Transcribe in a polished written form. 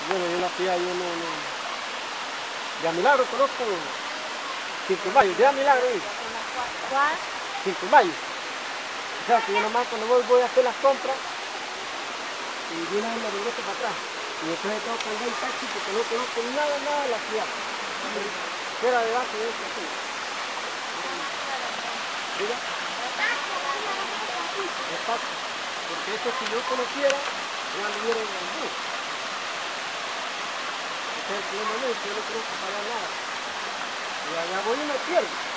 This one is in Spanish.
Bueno, yo en la ciudad yo no. De a Milagro conozco 5 de mayo, de a Milagro. ¿Cuál? 5 de mayo. O sea que yo nomás cuando voy a hacer las compras y de una vez me regreso para atrás. Y después tengo que andar en taxi porque no conozco nada de la ciudad. Fuera debajo de esto, así. ¿Diga? Exacto. Porque eso si yo conociera, ya me hubiera en el bus. Ese es el problema mío, que yo no conozco para nada. Y allá voy y me pierdo.